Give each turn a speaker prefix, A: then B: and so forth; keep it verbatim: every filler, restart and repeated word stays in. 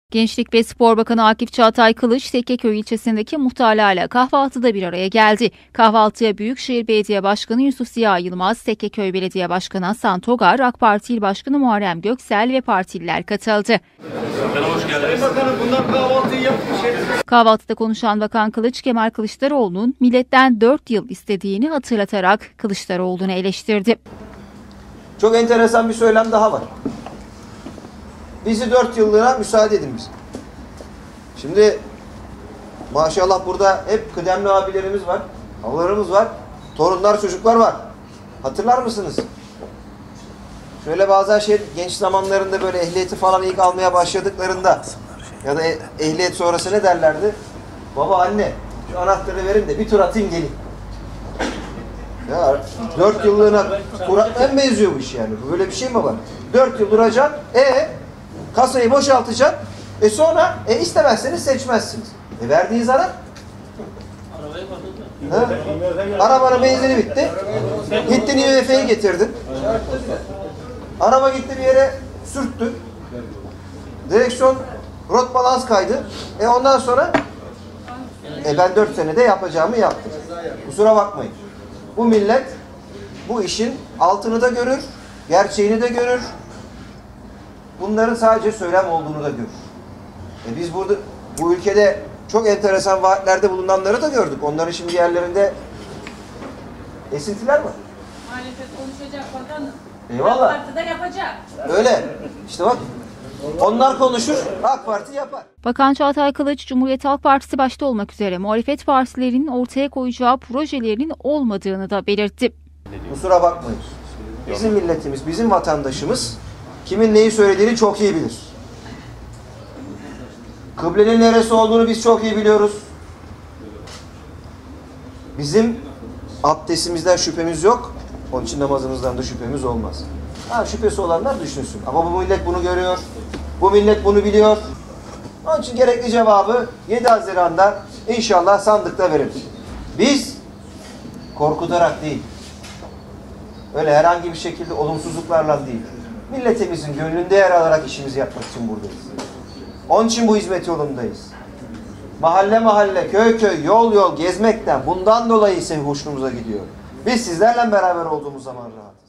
A: Gençlik ve Spor Bakanı Akif Çağatay Kılıç, Tekkeköy ilçesindeki muhtarlarla kahvaltıda bir araya geldi. Kahvaltıya Büyükşehir Belediye Başkanı Yusuf Ziya Yılmaz, Tekkeköy Belediye Başkanı Hasan Togar, AK Parti İl Başkanı Muharrem Göksel ve partililer katıldı.
B: Hoş geldiniz. Bakanım, bunlar kahvaltıyı yapmış.
A: Kahvaltıda konuşan Bakan Kılıç, Kemal Kılıçdaroğlu'nun milletten dört yıl istediğini hatırlatarak Kılıçdaroğlu'nu eleştirdi.
C: Çok enteresan bir söylem daha var. Bizi dört yıllığına müsaade edin bize. Şimdi maşallah burada hep kıdemli abilerimiz var, ablalarımız var, torunlar, çocuklar var. Hatırlar mısınız? Şöyle bazen şey, genç zamanlarında böyle ehliyeti falan ilk almaya başladıklarında ya da ehliyet sonrası ne derlerdi? Baba, anne, şu anahtarı verin de bir tur atayım gelin. Ya dört yıllığına tur atmaya benziyor bu iş yani. Böyle bir şey mi var? Dört yıl duracaksın, e kasayı boşaltacaksın, e sonra e istemezseniz seçmezsiniz. E verdiğin zarar. Arabanın benzini bitti. Gittin İ M F'yi getirdin. Araba gitti bir yere sürttü. Direksiyon rot balans kaydı. E ondan sonra e ben dört senede yapacağımı yaptım. Kusura bakmayın. Bu millet bu işin altını da görür, gerçeğini de görür. Bunların sadece söylem olduğunu da görür. E biz burada, bu ülkede çok enteresan vaatlerde bulunanları da gördük. Onların şimdi yerlerinde esintiler var.
D: Muhalefet konuşacak bakanım.
C: Eyvallah.
D: AK Parti de yapacak.
C: Öyle. İşte bak. Onlar konuşur, AK Parti yapar.
A: Bakan Çağatay Kılıç, Cumhuriyet Halk Partisi başta olmak üzere muhalefet partilerinin ortaya koyacağı projelerinin olmadığını da belirtti.
C: Kusura bakmayın. Bizim milletimiz, bizim vatandaşımız kimin neyi söylediğini çok iyi bilir. Kıblenin neresi olduğunu biz çok iyi biliyoruz. Bizim abdestimizden şüphemiz yok. Onun için namazımızdan da şüphemiz olmaz. Ha, şüphesi olanlar düşünsün. Ama bu millet bunu görüyor. Bu millet bunu biliyor. Onun için gerekli cevabı yedi Haziran'da inşallah sandıkta veririz. Biz korkutarak değil, öyle herhangi bir şekilde olumsuzluklarla değil, milletimizin gönlünde yer alarak işimizi yapmak için buradayız. Onun için bu hizmet yolundayız. Mahalle mahalle, köy köy, yol yol gezmekten bundan dolayı ise hoşumuza gidiyor. Biz sizlerle beraber olduğumuz zaman rahat.